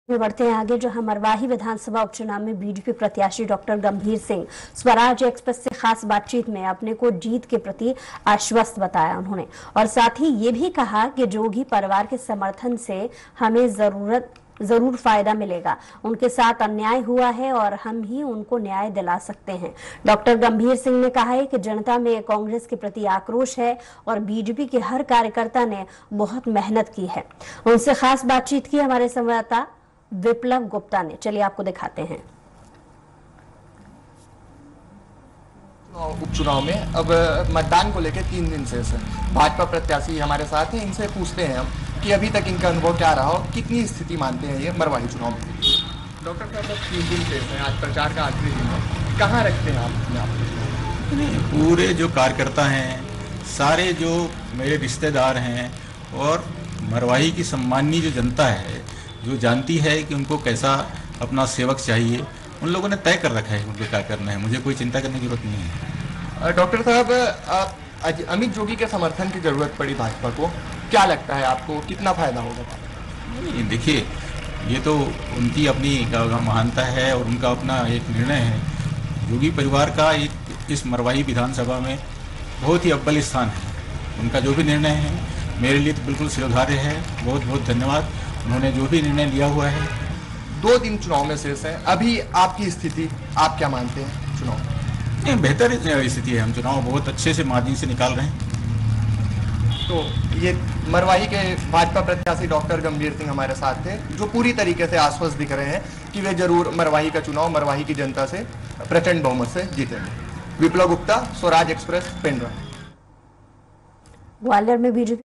में बढ़ते हैं आगे, जहां मरवाही विधानसभा उपचुनाव में बीजेपी प्रत्याशी डॉक्टर गंभीर सिंह स्वराज एक्सप्रेस से खास बातचीत में अपने को जीत के प्रति आश्वस्त बताया उन्होंने, और साथ ही ये भी कहा कि जोगी परिवार के समर्थन से हमें जरूर फायदा मिलेगा। उनके साथ अन्याय हुआ है और हम ही उनको न्याय दिला सकते हैं। डॉक्टर गंभीर सिंह ने कहा है कि जनता में कांग्रेस के प्रति आक्रोश है और बीजेपी के हर कार्यकर्ता ने बहुत मेहनत की है। उनसे खास बातचीत की हमारे संवाददाता विप्लव गुप्ता ने। चलिए आपको दिखाते हैं। उपचुनाव में अब मतदान को लेकर 3 दिन से भाजपा प्रत्याशी हमारे साथ हैं। इनसे पूछते हैं हम कि अभी तक इनका अनुभव क्या रहा हो, कितनी स्थिति मानते हैं ये मरवाही चुनाव में। डॉक्टर साहब, अब 3 दिन से हैं, आज प्रचार का आखिरी दिन है, कहाँ रखते हैं आप? पूरे जो कार्यकर्ता हैं, सारे जो मेरे रिश्तेदार हैं और मरवाही की सम्माननीय जो जनता है, जो जानती है कि उनको कैसा अपना सेवक चाहिए, उन लोगों ने तय कर रखा है उनको क्या करना है। मुझे कोई चिंता करने की जरूरत नहीं है। डॉक्टर साहब, अमित जोगी के समर्थन की जरूरत पड़ी भाजपा को, क्या लगता है आपको, कितना फायदा होगा? देखिए, ये तो उनकी अपनी महानता है और उनका अपना एक निर्णय है। जोगी परिवार का इस मरवाही विधानसभा में बहुत ही अव्वल स्थान है। उनका जो भी निर्णय है मेरे लिए तो बिल्कुल सिरोधार्य है। बहुत बहुत धन्यवाद, उन्होंने जो भी निर्णय लिया हुआ है। 2 दिन चुनाव में शेष है, अभी आपकी स्थिति आप क्या मानते हैं चुनाव? बेहतर स्थिति है, हम चुनाव बहुत अच्छे से मार्जिन से निकाल रहे हैं। तो ये मरवाही के भाजपा प्रत्याशी डॉक्टर गंभीर सिंह हमारे साथ थे, जो पूरी तरीके से आश्वस्त दिख रहे हैं कि वे जरूर मरवाही का चुनाव मरवाही की जनता से प्रचंड बहुमत से जीतेंगे। विप्लव गुप्ता, स्वराज एक्सप्रेस, पेंड्रा। ग्वालियर में बीजेपी